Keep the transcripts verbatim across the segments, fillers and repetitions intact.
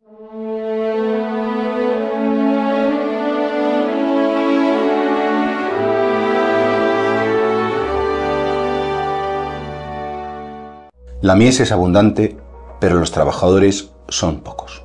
La mies es abundante, pero los trabajadores son pocos.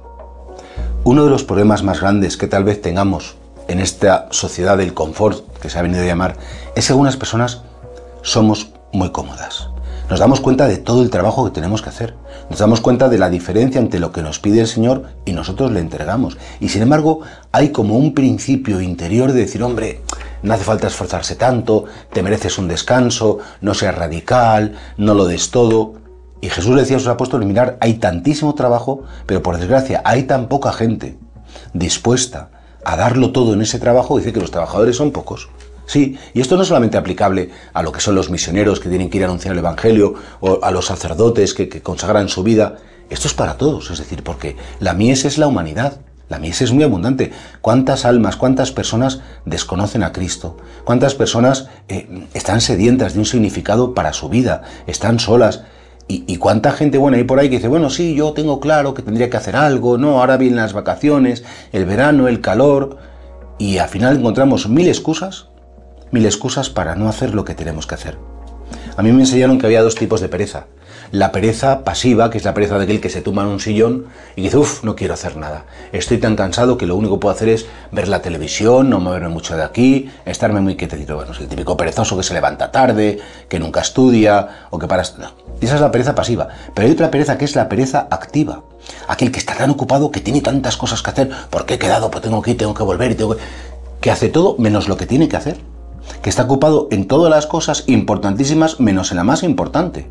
Uno de los problemas más grandes que tal vez tengamos en esta sociedad del confort, que se ha venido a llamar, es que algunas personas somos muy cómodas. Nos damos cuenta de todo el trabajo que tenemos que hacer. Nos damos cuenta de la diferencia entre lo que nos pide el Señor y nosotros le entregamos. Y sin embargo, hay como un principio interior de decir, hombre, no hace falta esforzarse tanto, te mereces un descanso, no seas radical, no lo des todo. Y Jesús le decía a sus apóstoles, mirar, hay tantísimo trabajo, pero por desgracia hay tan poca gente dispuesta a darlo todo en ese trabajo, dice que los trabajadores son pocos. Sí, y esto no es solamente aplicable a lo que son los misioneros que tienen que ir a anunciar el Evangelio o a los sacerdotes que, que consagran su vida. Esto es para todos, es decir, porque la mies es la humanidad. La mies es muy abundante. ¿Cuántas almas, cuántas personas desconocen a Cristo? ¿Cuántas personas eh, están sedientas de un significado para su vida? Están solas. Y, y cuánta gente buena hay por ahí que dice, bueno, sí, yo tengo claro que tendría que hacer algo, no, ahora vienen las vacaciones, el verano, el calor, y al final encontramos mil excusas, mil excusas para no hacer lo que tenemos que hacer. A mí me enseñaron que había dos tipos de pereza. La pereza pasiva, que es la pereza de aquel que se tumba en un sillón y dice, uff, no quiero hacer nada. Estoy tan cansado que lo único que puedo hacer es ver la televisión, no moverme mucho de aquí, estarme muy quietecito. Bueno, es el típico perezoso que se levanta tarde, que nunca estudia o que para... No. Esa es la pereza pasiva. Pero hay otra pereza que es la pereza activa. Aquel que está tan ocupado, que tiene tantas cosas que hacer, porque he quedado, pues tengo que ir, tengo que volver y tengo que... que hace todo menos lo que tiene que hacer. Que está ocupado en todas las cosas importantísimas menos en la más importante.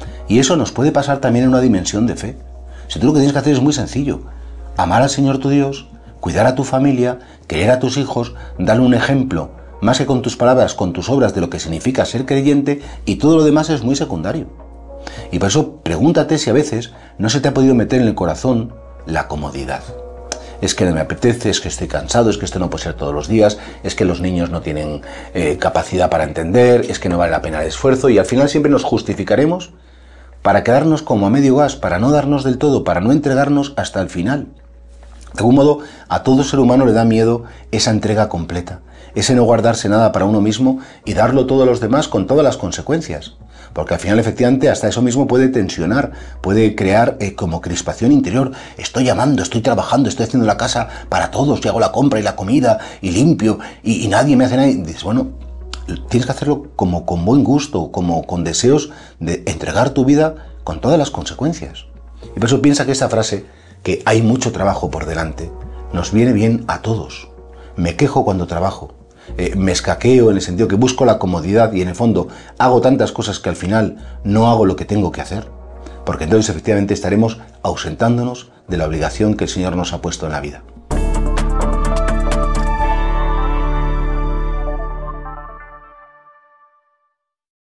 Y eso nos puede pasar también en una dimensión de fe. Si tú lo que tienes que hacer es muy sencillo. Amar al Señor tu Dios, cuidar a tu familia, querer a tus hijos, darle un ejemplo, más que con tus palabras, con tus obras, de lo que significa ser creyente, y todo lo demás es muy secundario. Y por eso pregúntate si a veces no se te ha podido meter en el corazón la comodidad. Es que no me apetece, es que estoy cansado, es que esto no puede ser todos los días, es que los niños no tienen eh, capacidad para entender, es que no vale la pena el esfuerzo, y al final siempre nos justificaremos para quedarnos como a medio gas, para no darnos del todo, para no entregarnos hasta el final. De algún modo, a todo ser humano le da miedo esa entrega completa, ese no guardarse nada para uno mismo y darlo todo a los demás con todas las consecuencias. Porque al final, efectivamente, hasta eso mismo puede tensionar, puede crear eh, como crispación interior. Estoy amando, estoy trabajando, estoy haciendo la casa para todos, y hago la compra y la comida, y limpio, y, y nadie me hace nada. Y dices, bueno, tienes que hacerlo como con buen gusto, como con deseos de entregar tu vida con todas las consecuencias. Y por eso piensa que esta frase, que hay mucho trabajo por delante, nos viene bien a todos. Me quejo cuando trabajo. Eh, me escaqueo en el sentido que busco la comodidad y en el fondo hago tantas cosas que al final no hago lo que tengo que hacer, porque entonces efectivamente estaremos ausentándonos de la obligación que el Señor nos ha puesto en la vida.